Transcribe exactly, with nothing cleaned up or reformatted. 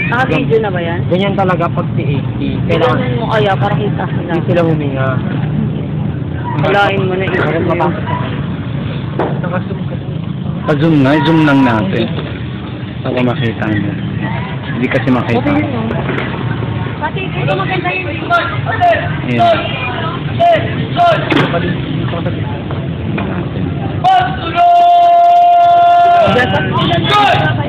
Naka-video na ba yan? Ganyan talaga pag P eighty. Kailangan Kailangan mo kaya para kita sila. hindi sila huminga. Kalain mo na Bakit ito. mapasok ka? Nakasum ka. Pa-zoom na, zoom lang natin. Para makita nyo. Hindi kasi makita. Pati ito maganda yun. Ayan. Dapat mo lang